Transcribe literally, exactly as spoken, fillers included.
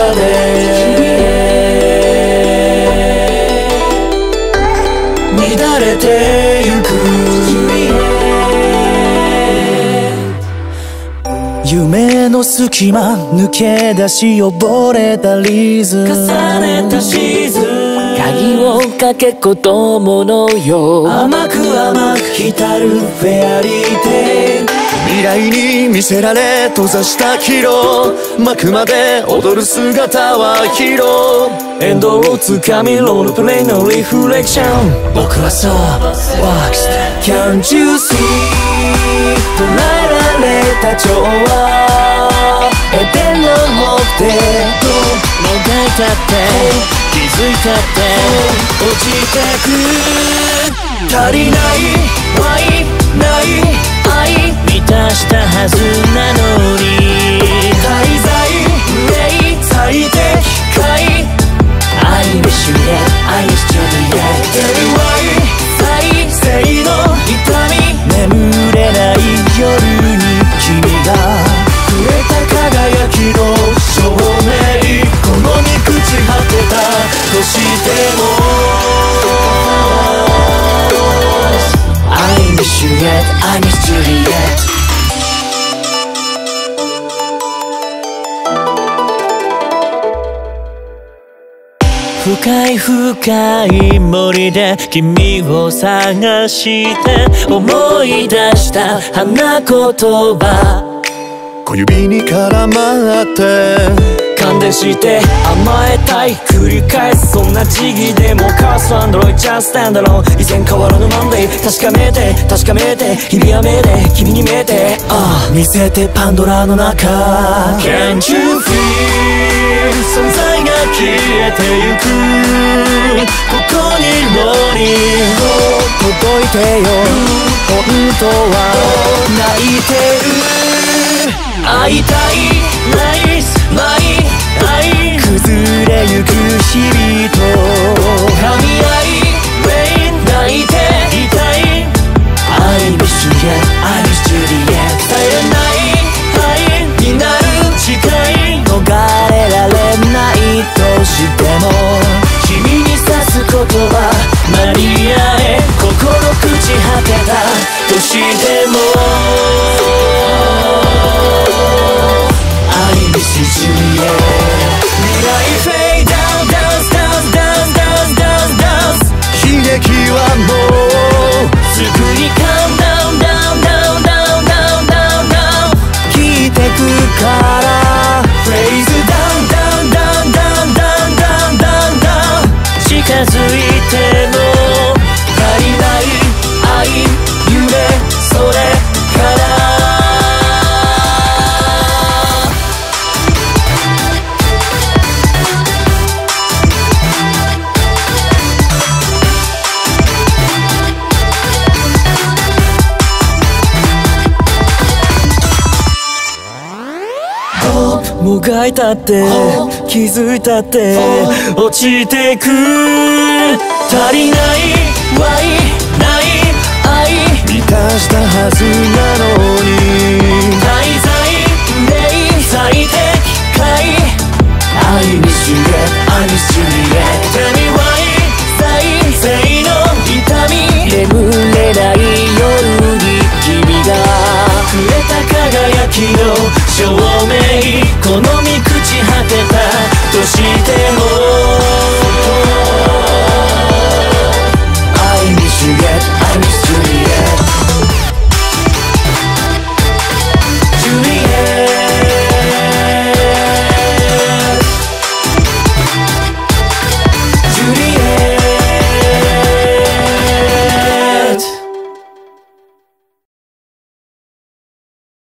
で乱れてゆく夢の隙間抜け出し溺れたリズム重ねたシーズン鍵をかけ子供のよう甘く甘く浸るフェアリーテール未来に見せられ閉ざしたキロ幕まで踊る姿はヒーローエンドをつかみロールプレイのリフレクション僕はそう Walks Can't you see 捉えられた調和エデンの目的もがいたって気づいたって落ちてく足りない愛ない愛満たしたはずなのに滞在憂い最適解 I miss you yet I miss you yet 照る愛再生の痛み眠れない夜に君がくれた輝きの証明このに朽ち果てたとしても I miss you yet I miss Juliet 深い深い森で君を探して思い出した花言葉小指に絡まって感電して甘えたい繰り返すそんな時期でもカースアンドロイチャンスタンダロー以前変わらぬマンデー確かめて確かめて日々は目で君に見えてあ見せてパンドラの中 Can't you feel 存在が消えてゆくここにいるのに届いてよ本当は泣いてる会いたいナイスマイ愛崩れゆく日々と噛み合いレイン泣いていたい I miss you yet I miss Juliet 耐えれない愛になる誓い逃れられないとしても君に刺す言葉間に合え心朽ち果てたとしてもI miss you Juliet 未来 Fade down dance dance dance dance dance dance 悲劇はもうすぐに Calm down down down down down down down 聞いてくから Praise down down down down down down down down 近づいても足りない愛夢それからもがいたって気づいたって落ちてく足りない愛ない愛満たしたはずな